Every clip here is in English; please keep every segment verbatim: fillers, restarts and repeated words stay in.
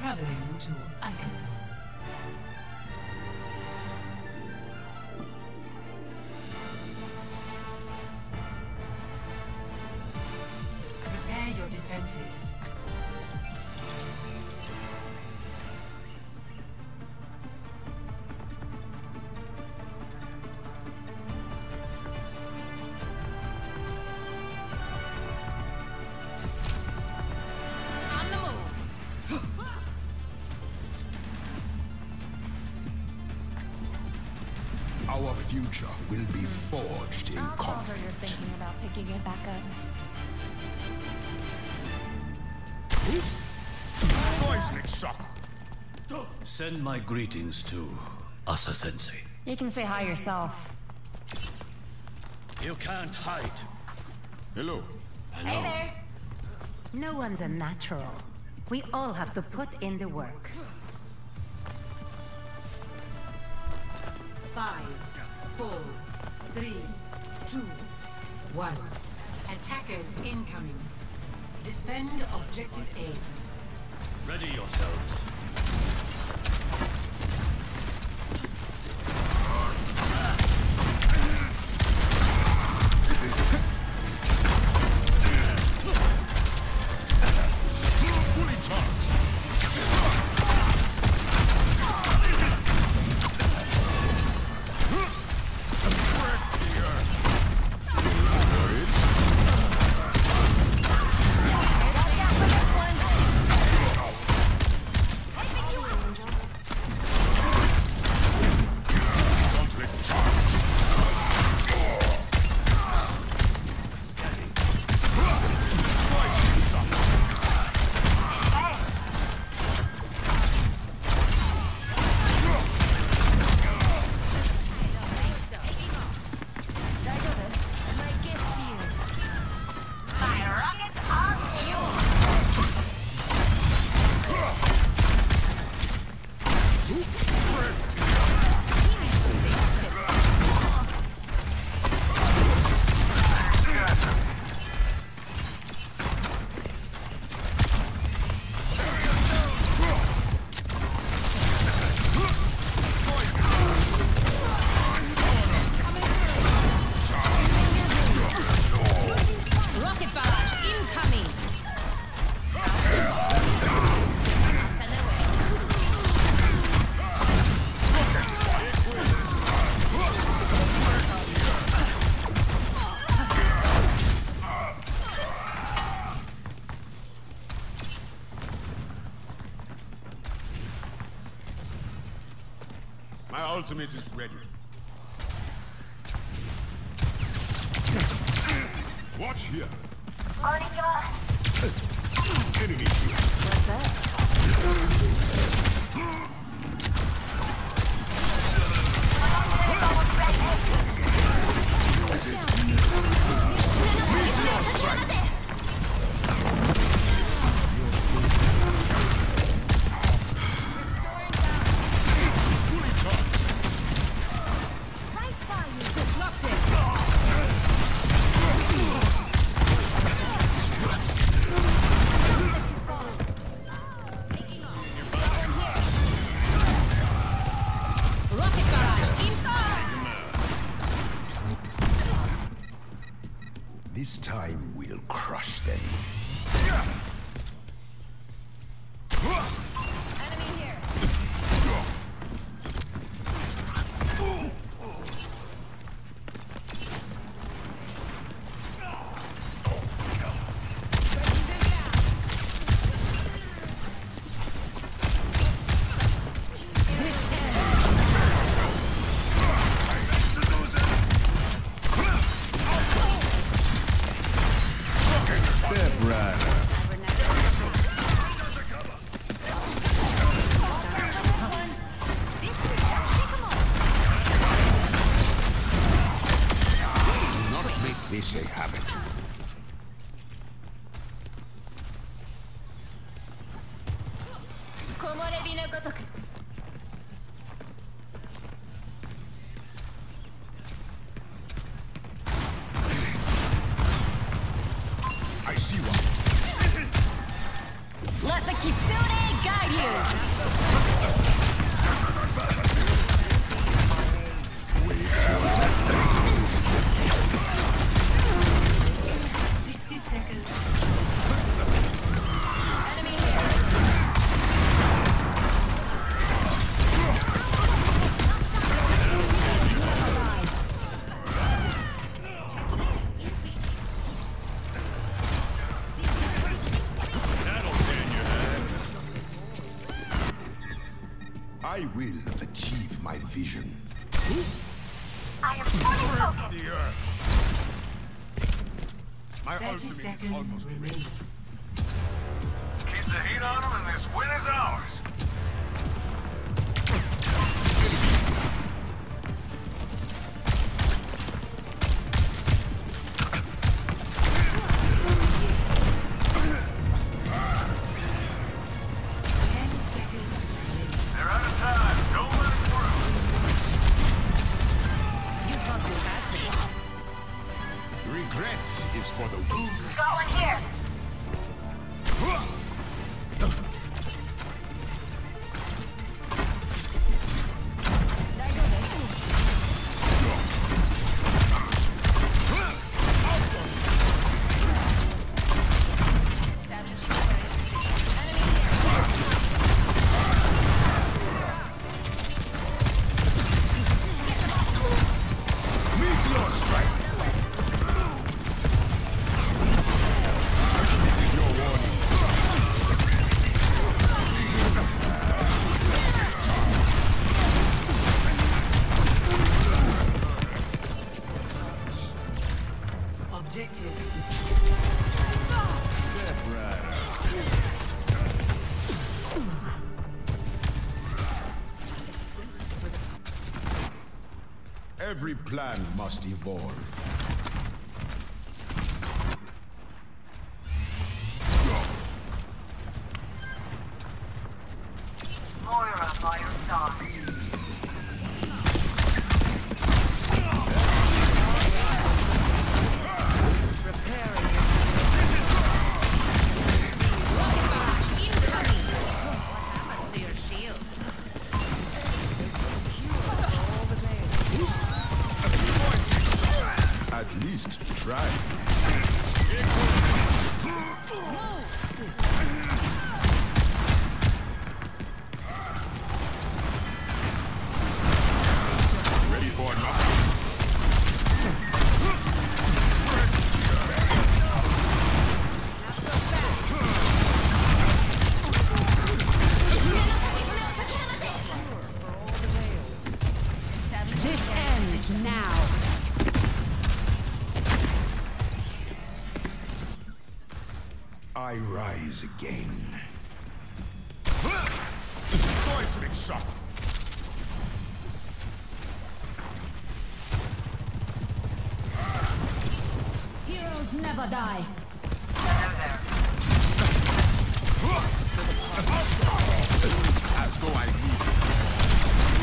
Traveling to Icon. Prepare your defenses. Our future will be forged in Not bother conflict. you're thinking about picking it back up. Seismic shock. Send my greetings to Asa Sensei. You can say hi yourself. You can't hide. Hello. Hello. Hey there. No one's a natural. We all have to put in the work. Five, four, three, two, one. Attackers incoming. Defend objective A. Ready yourselves. Fully charged. My ultimate is ready. Watch here. Enemy here. What's up? This time we'll crush them. Enemy here. This a habit. I see one. Let the kitsune guide you! Sixty seconds. Enemy here! I will achieve my vision. I am fully focused. The earth. My Thirty ultimate is seconds almost ready. remaining. Keep the heat on them and this win is ours. Ten seconds remaining. They're out of time. Don't let them through. You thought you had me. Regrets is for the weak. Got one here. Established coverage. Enemy here! Meteor strike! This is your warning. Objective. Every plan must evolve. Moira by your side. To your shield. At least try. Ready for nothing. This ends now. I rise again. Seismic shock. Heroes never die. As though I need.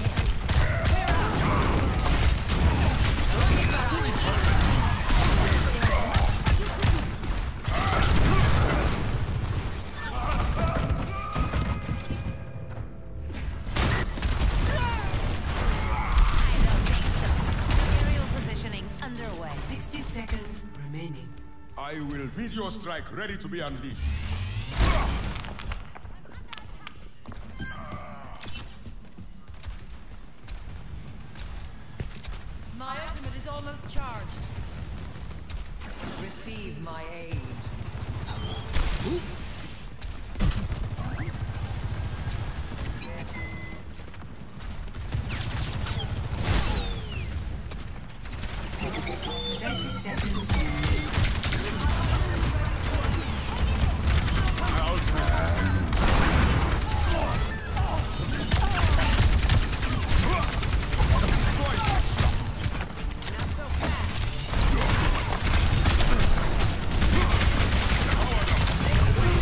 I don't think so. Aerial positioning underway. Sixty seconds remaining. I will meteor strike ready to be unleashed. My ultimate is almost charged. Receive my aid. Thirty seconds remaining. Power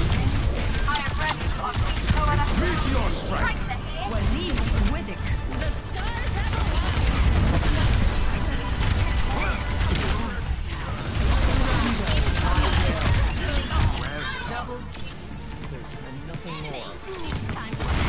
seconds. and nothing more. Time to